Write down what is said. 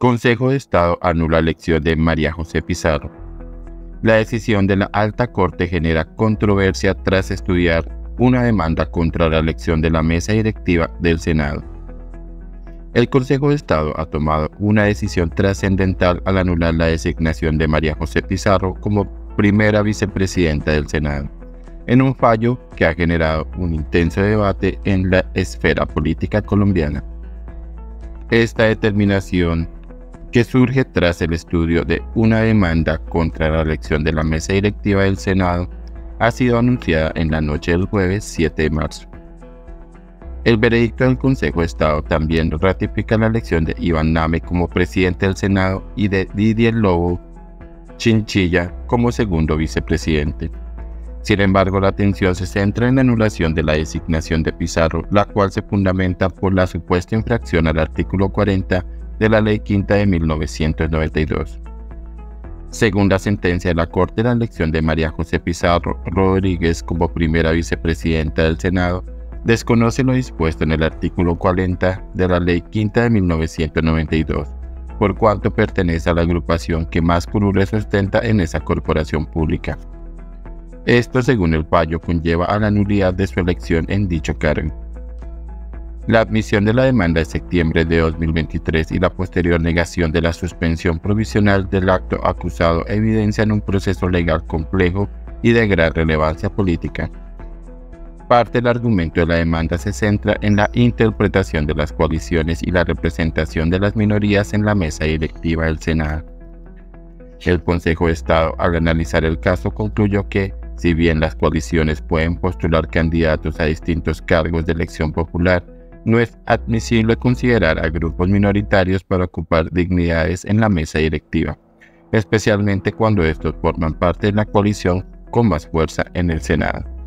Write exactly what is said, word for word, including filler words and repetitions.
Consejo de Estado anula la elección de María José Pizarro. La decisión de la Alta Corte genera controversia tras estudiar una demanda contra la elección de la mesa directiva del Senado. El Consejo de Estado ha tomado una decisión trascendental al anular la designación de María José Pizarro como primera vicepresidenta del Senado, en un fallo que ha generado un intenso debate en la esfera política colombiana. Esta determinación, que surge tras el estudio de una demanda contra la elección de la mesa directiva del Senado, ha sido anunciada en la noche del jueves siete de marzo. El veredicto del Consejo de Estado también ratifica la elección de Iván Name como presidente del Senado y de Didier Lobo Chinchilla como segundo vicepresidente. Sin embargo, la atención se centra en la anulación de la designación de Pizarro, la cual se fundamenta por la supuesta infracción al artículo cuarenta de la Ley Quinta de mil novecientos noventa y dos. Según la sentencia de la Corte, la elección de María José Pizarro Rodríguez como primera vicepresidenta del Senado desconoce lo dispuesto en el artículo cuarenta de la Ley Quinta de mil novecientos noventa y dos, por cuanto pertenece a la agrupación que más curules sustenta en esa corporación pública. Esto, según el fallo, conlleva a la nulidad de su elección en dicho cargo. La admisión de la demanda de septiembre de dos mil veintitrés y la posterior negación de la suspensión provisional del acto acusado evidencian un proceso legal complejo y de gran relevancia política. Parte del argumento de la demanda se centra en la interpretación de las coaliciones y la representación de las minorías en la mesa directiva del Senado. El Consejo de Estado, al analizar el caso, concluyó que, si bien las coaliciones pueden postular candidatos a distintos cargos de elección popular, no es admisible considerar a grupos minoritarios para ocupar dignidades en la mesa directiva, especialmente cuando estos forman parte de la coalición con más fuerza en el Senado.